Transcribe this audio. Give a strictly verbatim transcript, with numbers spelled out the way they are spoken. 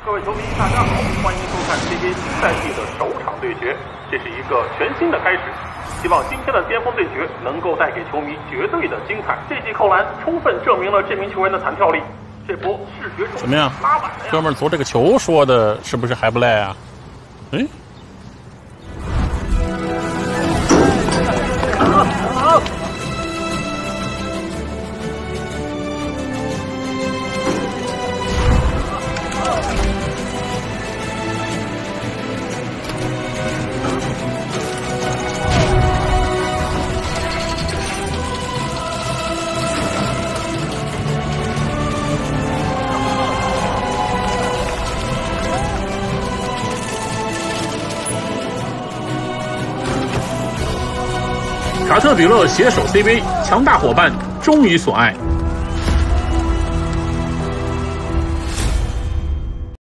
各位球迷，大家好，欢迎收看 C B A 新赛季的首场对决，这是一个全新的开始。希望今天的巅峰对决能够带给球迷绝对的精彩。这记扣篮充分证明了这名球员的弹跳力，这波视觉怎么样？ 拉板哥们儿，昨这个球说的是不是还不赖啊？哎。卡特彼勒携手 C B A， 强大伙伴终于所爱。